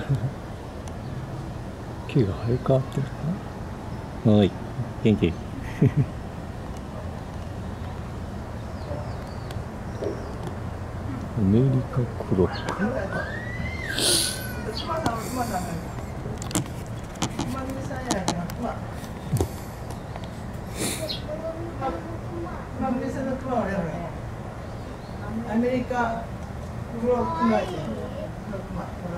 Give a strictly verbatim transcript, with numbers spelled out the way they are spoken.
毛が生え変わってるかな。はい、元気。アメリカクロック。 アメリカクロックマイ。